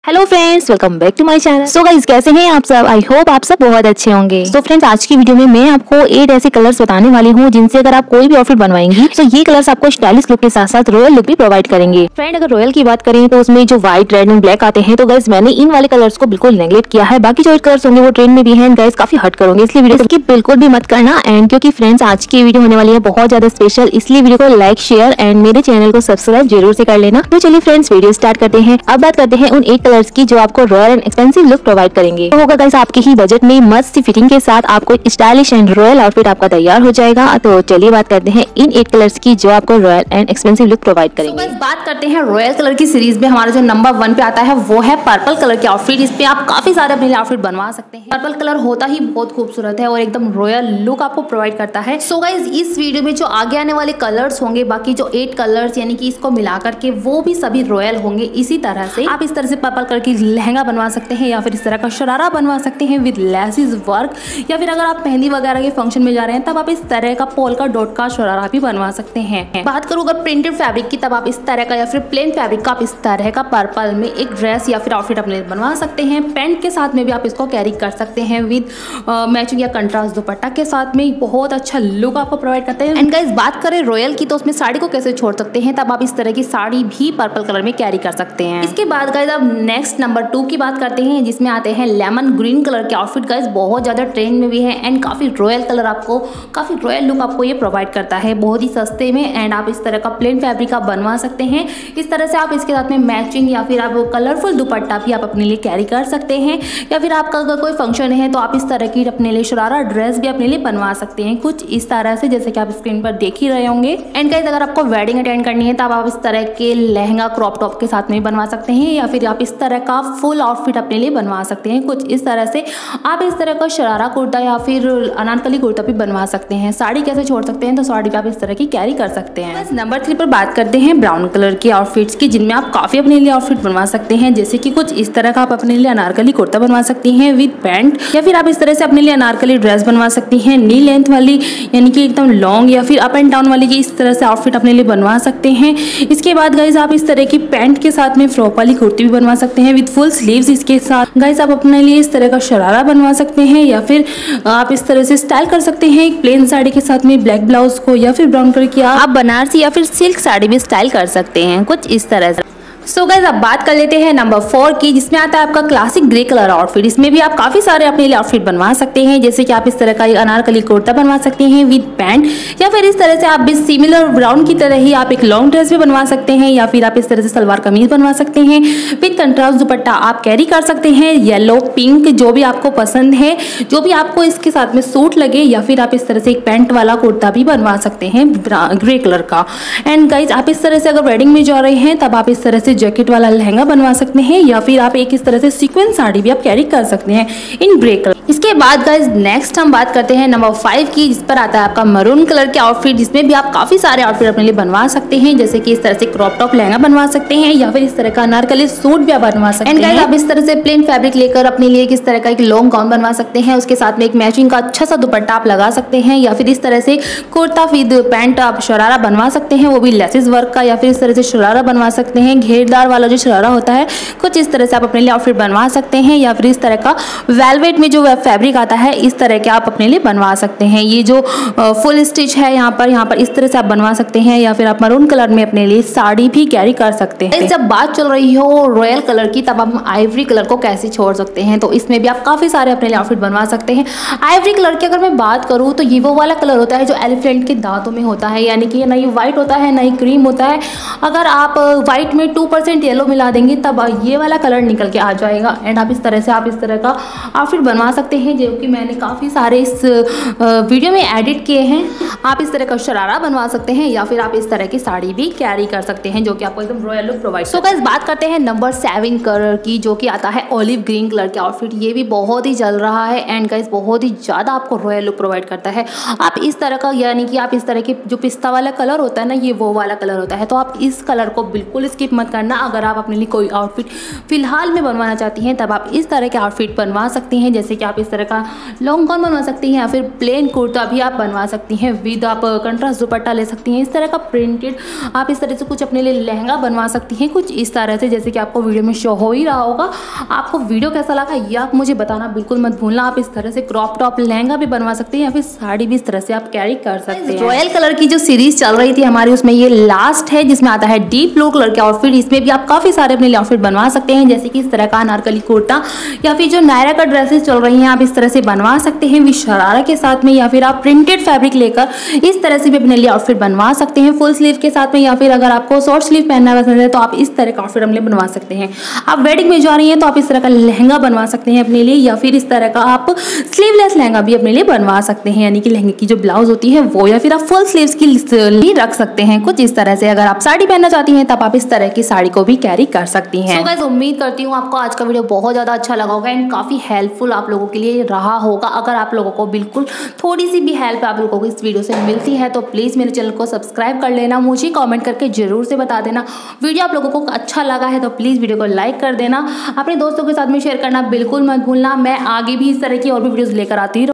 Hello friends, welcome back to my channel. So guys, कैसे हैं आप सब? आई होप आप सब बहुत अच्छे होंगे। तो फ्रेंड्स, आज की वीडियो में मैं आपको 8 ऐसे कलर्स बताने वाली हूँ जिनसे अगर आप कोई भी आउटफिट बनवाएंगी तो ये कलर्स आपको स्टाइलिश लुक के साथ साथ रॉयल लुक भी प्रोवाइड करेंगे। फ्रेंड, अगर रॉयल की बात करें तो उसमें जो व्हाइट, रेड एंड ब्लैक आते हैं, तो गाइस मैंने इन वाले कलर्स को बिल्कुल नेगलेक्ट किया है। बाकी जो 8 कलर्स होंगे वो ट्रेंड में भी है, गाइस काफी हट करोगे, इसलिए वीडियो स्किप बिल्कुल भी मत करना। एंड क्योंकि फ्रेंड्स आज की वीडियो होने वाली है बहुत ज्यादा स्पेशल, इसलिए वीडियो को लाइक, शेयर एंड मेरे चैनल को सब्सक्राइब जरूर से कर लेना। तो चलिए फ्रेंड्स, वीडियो स्टार्ट करते हैं। अब बात करते हैं उन 8 कलर्स की जो आपको royal and expensive look provide करेंगे। तो होगा गाइस आपके ही बजट में मस्त सी फिटिंग के साथ आपको स्टाइलिश एंड रॉयल आउटफिट आपका तैयार हो जाएगा। तो चलिए बात करते हैं इन 8 कलर्स की जो आपको royal and expensive look provide करेंगे। तो बात करते हैं रॉयल कलर की सीरीज में हमारा जो नंबर 1 पे आता है वो है पर्पल कलर के आउटफिट। इस पे आप काफी सारे अपने आउटफिट बनवा सकते हैं। पर्पल कलर होता ही बहुत खूबसूरत है और एकदम रॉयल लुक आपको प्रोवाइड करता है। सो गाइस, इस वीडियो में जो आगे आने वाले कलर्स होंगे, बाकी जो 8 कलर्स यानी कि इसको मिलाकर के वो भी सभी रॉयल होंगे। इसी तरह से आप इस तरह से पर्पल कलर की लहंगा बनवा सकते हैं या फिर इस तरह का शरारा बनवा सकते हैं विद लेसिस वर्क, या फिर अगर आप मेहंदी वगैरह के फंक्शन में जा रहे हैं तब आप इस तरह का पोल्का डॉट का शरारा भी बनवा सकते हैं। बात करूँ अगर प्रिंटेड फैब्रिक की, तब आप इस तरह का या फिर प्लेन फैब्रिक का आप इस तरह का पर्पल में एक ड्रेस या फिर आउटफिट अपने बनवा सकते हैं। पैंट के साथ में भी आप इसको कैरी कर सकते हैं विद मैचिंग या कंट्रास्ट दुपट्टा के साथ में। बहुत अच्छा लुक आपको प्रोवाइड करते हैं। एंड गाइस, बात करें रॉयल की, तो उसमें साड़ी को कैसे छोड़ सकते हैं, तब आप इस तरह की साड़ी भी पर्पल कलर में कैरी कर सकते हैं। इसके बाद गाइस अब नेक्स्ट नंबर 2 की बात करते हैं, जिसमें आते हैं लेमन ग्रीन कलर के आउटफिट। गाइस बहुत ज्यादा ट्रेंड में भी है एंड काफी रॉयल कलर, आपको काफी रॉयल लुक आपको ये प्रोवाइड करता है बहुत ही सस्ते में। एंड आप इस तरह का प्लेन फैब्रिक आप बनवा सकते हैं। इस तरह से आप इसके साथ में मैचिंग या फिर आप कलरफुल दुपट्टा भी आप अपने लिए कैरी कर सकते हैं, या फिर आपका अगर कोई फंक्शन है तो आप इस तरह की अपने लिए शरारा ड्रेस भी अपने लिए बनवा सकते हैं कुछ इस तरह से, जैसे कि आप स्क्रीन पर देख ही रहे होंगे। एंड गाइस, अगर आपको वेडिंग अटेंड करनी है तब आप इस तरह के लहंगा क्रॉप टॉप के साथ में बनवा सकते हैं, या फिर आप इस तरह का फुल आउटफिट अपने लिए बनवा सकते हैं कुछ इस तरह से। आप इस तरह का शरारा कुर्ता या फिर अनारकली कुर्ता भी बनवा सकते हैं। साड़ी कैसे छोड़ सकते हैं, तो साड़ी भी आप इस तरह की कैरी कर सकते हैं। बस नंबर 3 पर बात करते हैं ब्राउन कलर के आउटफिट्स की, जिनमें आप काफी अपने लिए आउटफिट बनवा सकते हैं। जैसे कि कुछ इस तरह का आप अपने लिए अनारकली कुर्ता बनवा सकती हैं विद पैंट, या फिर आप इस तरह से अपने लिए अनारकली ड्रेस बनवा सकती हैं नी लेंथ वाली, यानी कि एकदम लॉन्ग, या फिर अप एंड डाउन वाली की इस तरह से आउटफिट अपने लिए बनवा सकते हैं। इसके बाद गाइज आप इस तरह की पैंट के साथ में फ्रॉक वाली कुर्ती भी बनवा सकते हैं विद फुल स्लीव्स। इसके साथ गाइज आप अपने लिए इस तरह का शरारा बनवा सकते हैं, या फिर आप इस तरह से स्टाइल कर सकते हैं एक प्लेन साड़ी के साथ में ब्लैक ब्लाउज को, या फिर ब्राउन कलर की आप बनारसी या फिर सिल्क साड़ी भी स्टाइल कर सकते हैं कुछ इस तरह से। सो गाइस, अब बात कर लेते हैं नंबर 4 की, जिसमें आता है आपका क्लासिक ग्रे कलर आउटफिट। इसमें भी आप काफी सारे अपने लिए आउटफिट बनवा सकते हैं। जैसे कि आप इस तरह का अनारकली कुर्ता बनवा सकते हैं विद पैंट, या फिर इस तरह से आप भी सिमिलर ब्राउन की तरह ही आप एक लॉन्ग ड्रेस भी बनवा सकते हैं, या फिर आप इस तरह से सलवार कमीज बनवा सकते हैं विद कंट्रास्ट दुपट्टा आप कैरी कर सकते हैं। येलो, पिंक, जो भी आपको पसंद है, जो भी आपको इसके साथ में सूट लगे, या फिर आप इस तरह से एक पैंट वाला कुर्ता भी बनवा सकते हैं ग्रे कलर का। एंड गाइज आप इस तरह से अगर वेडिंग में जा रहे हैं तब आप इस तरह से जैकेट वाला लहंगा बनवा सकते हैं, या फिर आप एक इस तरह से सीक्वेंस साड़ी भी आप कैरी कर सकते हैं इन ग्रे कलर। इसके बाद गाइस नेक्स्ट हम बात करते हैं नंबर 5 की, जिस पर आता है आपका मरून कलर के आउटफिट। जिसमें भी आप काफी सारे आउटफिट अपने लिए बनवा सकते हैं। जैसे कि इस तरह से क्रॉप टॉप लहंगा बनवा सकते हैं, या फिर इस तरह का अनारकली सूट भी आप बनवा सकते हैं। एंड गाइस आप इस तरह से प्लेन फैब्रिक लेकर अपने लिए किस तरह का एक लॉन्ग गाउन बनवा सकते हैं। उसके साथ में एक मैचिंग का अच्छा सा दुपट्टा आप लगा सकते हैं, या फिर इस तरह से कुर्ता विद पैंट आप शरारा बनवा सकते हैं, वो भी लेसिस वर्क का, या फिर इस तरह से शरारा बनवा सकते हैं घेरदार वाला जो शरारा होता है कुछ इस तरह से आप अपने लिए आउटफिट बनवा सकते हैं, या फिर इस तरह का वेलवेट में जो फैब्रिक आता है इस तरह के आप अपने लिए बनवा सकते हैं। ये जो फुल स्टिच है यहाँ पर इस तरह से आप बनवा सकते हैं, या फिर आप मरून कलर में अपने लिए साड़ी भी कैरी कर सकते हैं। जब बात चल रही हो रॉयल कलर की, तब हम आइवरी कलर को कैसे छोड़ सकते हैं, तो इसमें भी आप काफी सारे अपने लिए आउटफिट बनवा सकते हैं। आइवरी कलर की अगर मैं बात करूँ तो ये वो वाला कलर होता है जो एलिफेंट के दांतों में होता है, यानी कि ना ये व्हाइट होता है ना ही क्रीम होता है। अगर आप व्हाइट में 2% येलो मिला देंगे तब ये वाला कलर निकल के आ जाएगा। एंड आप इस तरह से आप इस तरह का आउटफिट बनवा सकते हैं, जो कि मैंने काफ़ी सारे इस वीडियो में एडिट किए हैं। आप इस तरह का शरारा बनवा सकते हैं, या फिर आप इस तरह की साड़ी भी कैरी कर सकते हैं, जो कि आपको एकदम royal look provide. So guys बात करते हैं नंबर 7 कलर की, जो कि आता है ऑलिव ग्रीन कलर के आउटफिट। ये भी बहुत ही चल रहा है एंड गाइस बहुत ही ज़्यादा आपको रॉयल लुक प्रोवाइड करता है। आप इस तरह का, यानी कि आप इस तरह के जो पिस्ता वाला कलर होता है ना, ये वो वाला कलर होता है, तो आप इस कलर को बिल्कुल स्किप मत करना। अगर आप अपने लिए कोई आउटफिट फिलहाल में बनवाना चाहती हैं तब आप इस तरह के आउटफिट बनवा सकती हैं, जैसे कि आप इस तरह का लॉन्ग गाउन बनवा सकती हैं या फिर प्लेन कुर्ता भी आप बनवा सकती हैं। विद आप कंट्रास्ट दुपट्टा ले सकती हैं। इस तरह का प्रिंटेड आप इस तरह से कुछ अपने लिए लहंगा बनवा सकती हैं, कुछ इस तरह से जैसे कि आपको वीडियो में शो हो ही रहा होगा। आपको वीडियो कैसा लगा ये आप मुझे बताना बिल्कुल मत भूलना। आप इस तरह से क्रॉप टॉप लहंगा भी बनवा सकते हैं या फिर साड़ी भी इस तरह से आप कैरी कर सकते हैं। रॉयल कलर की जो सीरीज चल रही थी हमारी, उसमें ये लास्ट है जिसमें आता है डीप ब्लू कलर के आउटफिट। इसमें भी आप काफी सारे अपने लिए आउटफिट बनवा सकते हैं, जैसे कि इस तरह का अनारकली कुर्ता या फिर जो नायरा का ड्रेसेस चल रही हैं आप इस तरह से बनवा सकते हैं विद शरारा के साथ में, या फिर आप प्रिंटेड फैब्रिक लेकर इस तरह से भी अपने लिए आउटफिट बनवा सकते हैं फुल स्लीव के साथ में, या फिर अगर आपको शॉर्ट स्लीव पहनना पसंद है तो आप इस तरह का आउटफिट अपने बनवा सकते हैं। आप वेडिंग में जा रही हैं तो आप इस तरह का लहंगा बनवा सकते हैं अपने लिए, या फिर इस तरह का आप स्लीवलेस लहंगा भी अपने लिए बनवा सकते हैं, यानी कि लहंगे की जो ब्लाउज होती है वो, या फिर आप फुल स्लीव्स की भी रख सकते हैं कुछ इस तरह से। अगर आप साड़ी पहनना चाहती हैं तब आप इस तरह की साड़ी को भी कैरी कर सकती हैं। गाइस उम्मीद करती हूँ आपको आज का वीडियो बहुत ज़्यादा अच्छा लगा होगा एंड काफ़ी हेल्पफुल आप लोगों के लिए रहा होगा। अगर आप लोगों को बिल्कुल थोड़ी सी भी हेल्प आप लोगों को इस वीडियो से मिलती है तो प्लीज़ मेरे चैनल को सब्सक्राइब कर लेना। मुझे कमेंट करके जरूर से बता देना वीडियो आप लोगों को अच्छा लगा है तो प्लीज़ वीडियो को लाइक कर देना। अपने दोस्तों के साथ में शेयर करना बिल्कुल मत भूलना। मैं आगे भी इस तरह की और भी वीडियोज़ लेकर आती